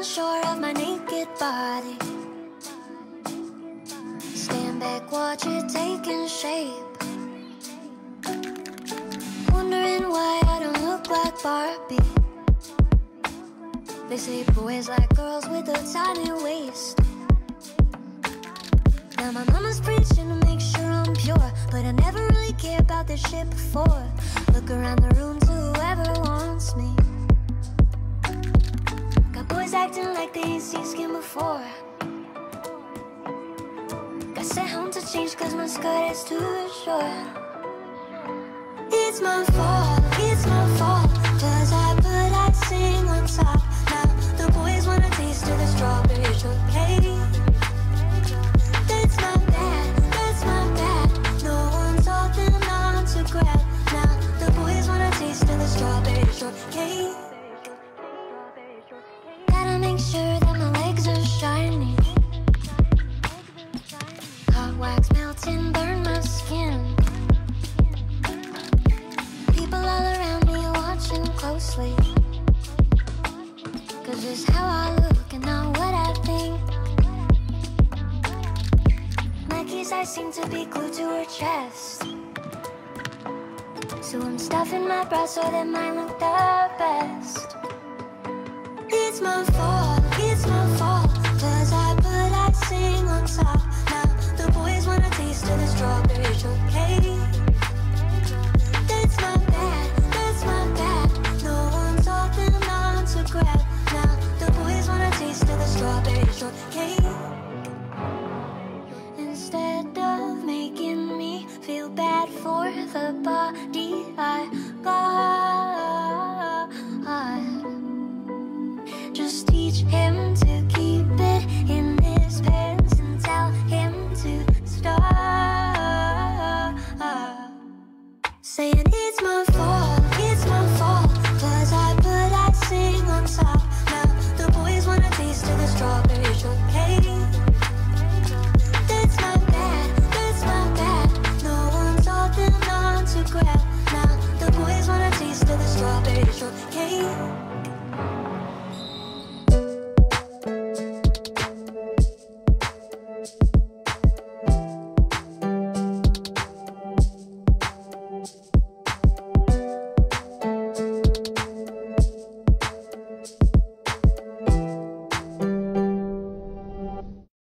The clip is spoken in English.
unsure of my naked body. Stand back, watch it taking shape. Wondering why I don't look like Barbie. They say boys like girls with a tiny waist. Now my mama's preaching to make sure I'm pure, but I never really cared about this shit before. Look around the room to whoever wants me. Got boys acting like they ain't seen skin before. Got sent home to change cause my skirt is too short. It's my fault, cause I put icing on top. Now the boys wanna taste of the strawberry shortcake. That's my bad, no one's holding on to grab. Now the boys wanna taste of the strawberry shortcake. Gotta make sure that my legs are shiny. Hot wax melting, burn my skin. People all around me are watching closely, cause it's how I look and not what I think. Nike's eyes seem to be glued to her chest, so I'm stuffing my bra so that mine look the best. It's my fault, cause I put icing on top. Now the boys wanna taste of the strawberry shortcake. That's my bad, no one's holding on to grab. Now the boys wanna taste of the strawberry shortcake. Instead of making me feel bad for the body I got, just teach him to